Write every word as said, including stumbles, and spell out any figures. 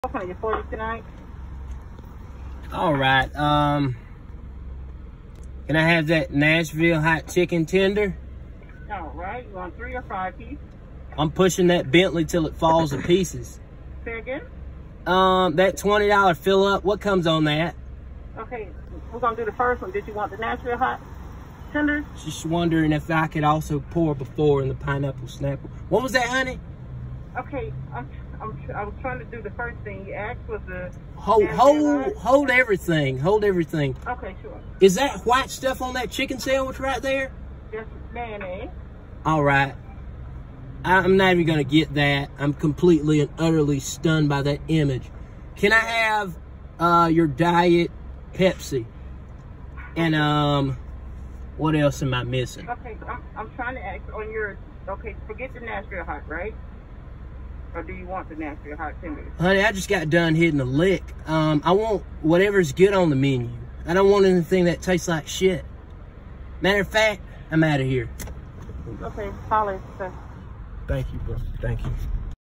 What can I get for you tonight? All right. Um, can I have that Nashville hot chicken tender? All right. You want three or five piece? I'm pushing that Bentley till it falls to pieces. Say again? Um, that twenty dollar fill up, what comes on that? Okay, we're gonna do the first one. Did you want the Nashville hot tenders? Just wondering if I could also pour before in the pineapple snapper. What was that, honey? Okay, I'm, I'm, I was trying to do the first thing you asked was the Hold, Nashville hold, hot. hold everything. Hold everything. Okay, sure. Is that white stuff on that chicken sandwich right there? Just mayonnaise. All right. I'm not even gonna get that. I'm completely and utterly stunned by that image. Can I have uh, your diet Pepsi? And um, what else am I missing? Okay, I'm, I'm trying to ask on your, okay, forget the Nashville hot, right? Or do you want the Nashville hot tenders? Honey, I just got done hitting a lick. Um, I want whatever's good on the menu. I don't want anything that tastes like shit. Matter of fact, I'm out of here. Okay, holler. Thank you, bro. Thank you.